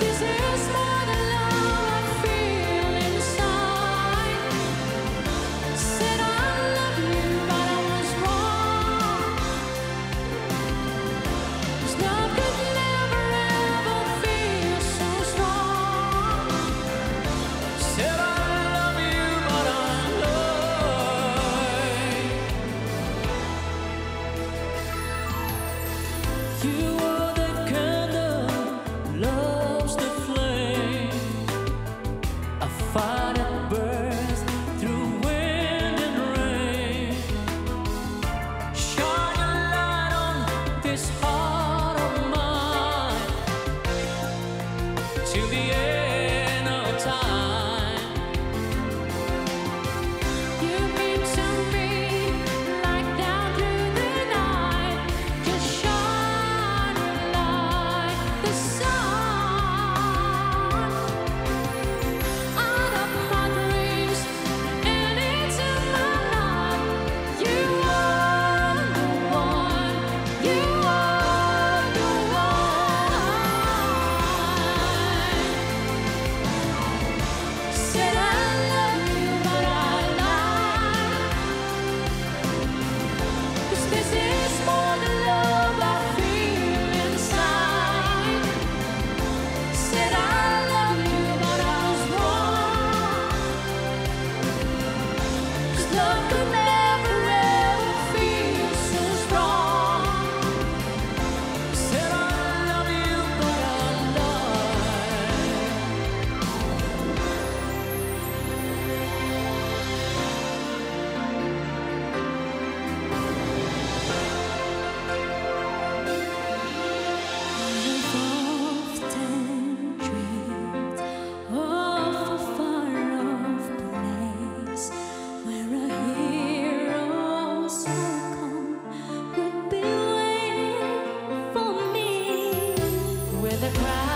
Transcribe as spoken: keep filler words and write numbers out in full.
this is more than love I feel inside. Said I love you, but I was wrong. 'Cause love could never ever feel so strong. Said I love you, but I'm lying. You are the candle, love's the flame, a fire that burns through wind and rain. Shine a light on this heart of mine till the end of time. You mean to me like down through the night. Just shining like the sun. Out of my dreams and into my life. You are the one. You are the one. Said I love you, but I lied. 'Cause this is more than love I feel inside. Said I love you, but I was wrong. 'Cause love could never ever feel so strong. Said I love you, but I lied. I've often dreamed of a far-off place where a hero's welcome would be waiting for me, where the crowd